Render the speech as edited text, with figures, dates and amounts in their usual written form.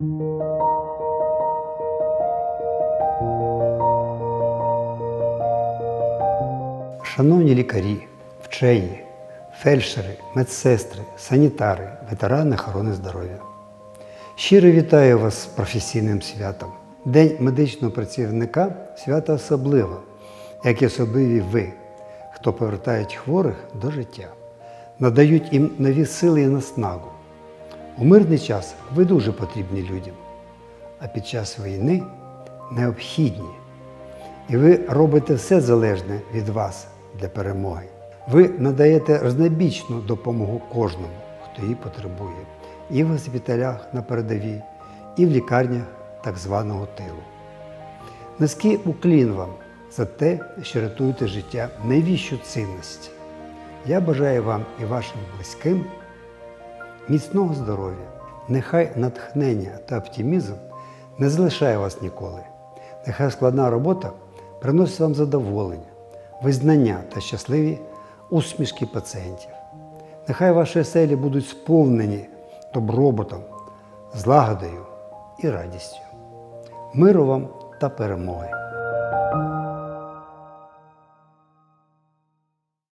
Шановні лікарі, вчені, фельдшери, медсестри, санітари, ветерани охорони здоров'я. Щиро вітаю вас з професійним святом. День медичного працівника – свято особливе, як і особливі ви, хто повертають хворих до життя, надають їм нові сили і наснагу. У мирний час ви дуже потрібні людям, а під час війни необхідні. І ви робите все залежне від вас для перемоги. Ви надаєте різнобічну допомогу кожному, хто її потребує. І в госпіталях на передовій, і в лікарнях так званого тилу. Низький уклін вам за те, що рятуєте життя найвищу цінність. Я бажаю вам і вашим близьким міцного здоров'я. Нехай натхнення та оптимізм не залишає вас ніколи. Нехай складна робота приносить вам задоволення, визнання та щасливі усмішки пацієнтів. Нехай ваші оселі будуть сповнені добробутом, злагодою і радістю. Миру вам та перемоги!